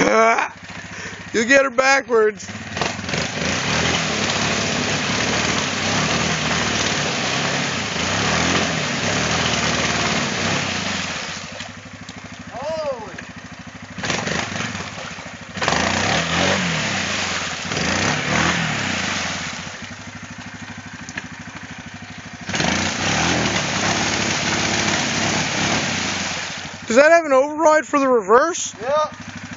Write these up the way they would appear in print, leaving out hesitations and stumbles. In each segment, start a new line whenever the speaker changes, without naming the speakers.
You get her backwards. Does that have an override for the reverse?
Yeah.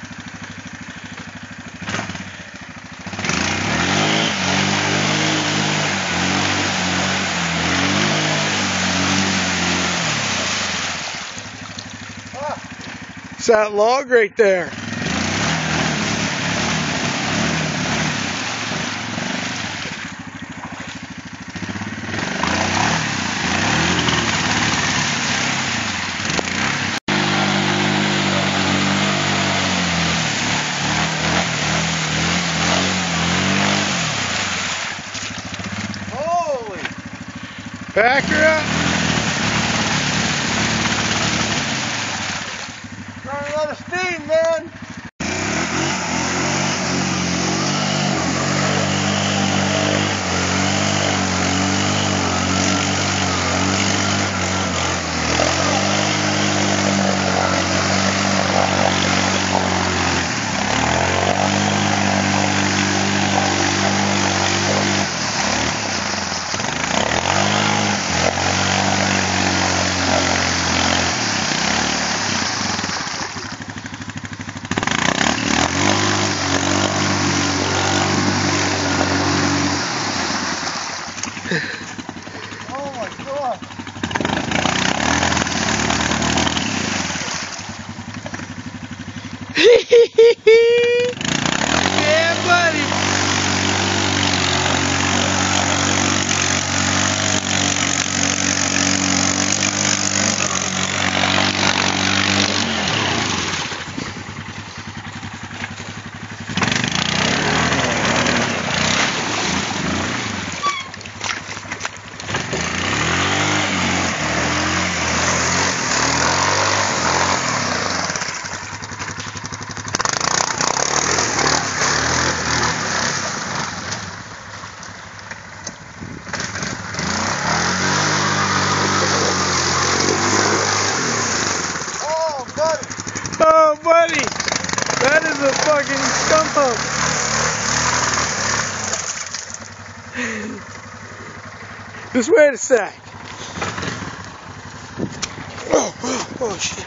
It's that log right there.
Holy!
Back her up.
Trying a lot of steam, man. Oh my God.
Yeah, buddy. Oh, buddy, that is a fucking stump hump. Just wait a sec. Oh, shit.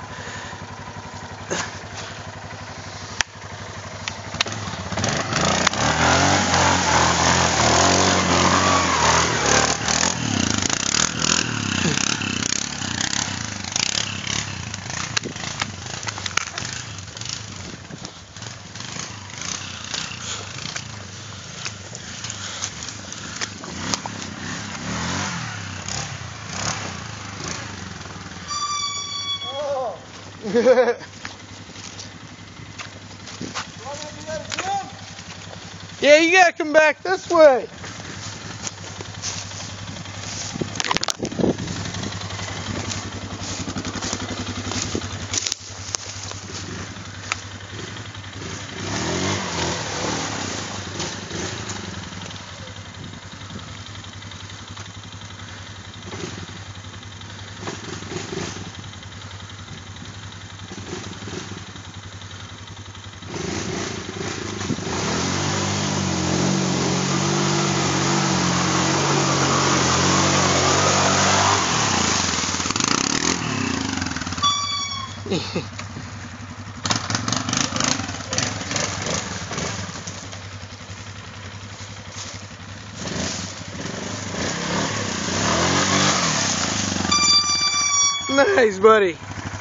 Yeah, you gotta come back this way. Nice, buddy.